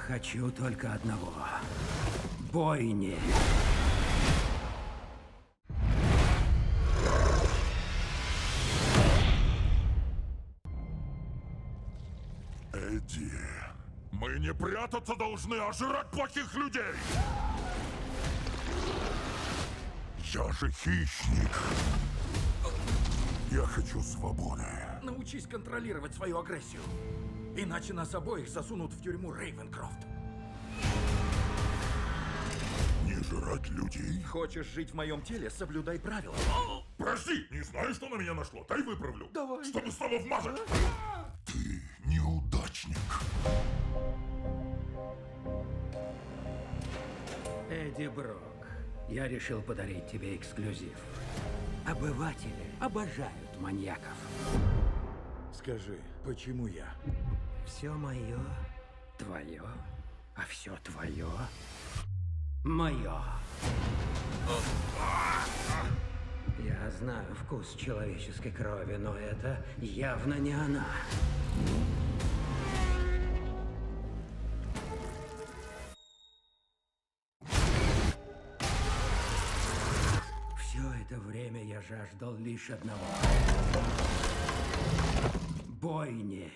хочу только одного. Бойни. Эдди, мы не прятаться должны, а жрать плохих людей! Я же хищник. Я хочу свободы. Научись контролировать свою агрессию. Иначе нас обоих засунут в тюрьму Рейвенкрофт. Не жрать людей? Хочешь жить в моем теле, соблюдай правила. Прости, не знаю, что на меня нашло. Дай выправлю. Давай. Чтобы снова вмазать. Ты неудачник. Эдди Брок, я решил подарить тебе эксклюзив. Обыватели обожают маньяков. Скажи, почему я? Все мое твое, а все твое мое. Я знаю вкус человеческой крови, но это явно не она. Все это время я жаждал лишь одного. Бойни.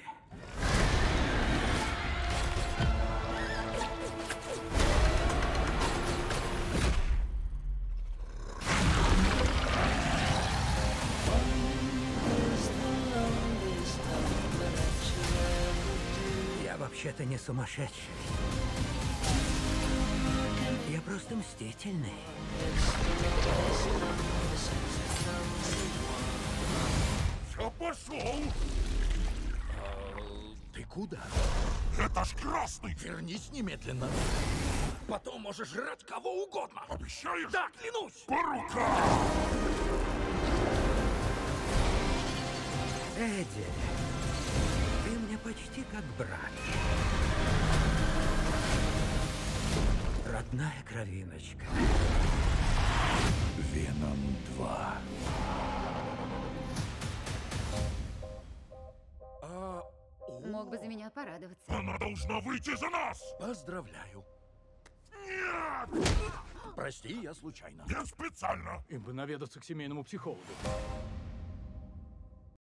Я вообще-то не сумасшедший. Я просто мстительный. Я пошел! Ты куда? Это ж красный! Вернись немедленно. Потом можешь жрать кого угодно. Обещаешь? Да, клянусь! По рукам! Эдди, ты мне почти как брат. Родная кровиночка. Веном 2. Мог бы за меня порадоваться. Она должна выйти за нас! Поздравляю. Нет! Прости, я случайно. Я специально! Им бы наведаться к семейному психологу.